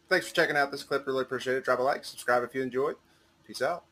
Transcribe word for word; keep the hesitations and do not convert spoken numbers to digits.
Thanks for checking out this clip. Really appreciate it. Drop a like, subscribe if you enjoyed. Peace out.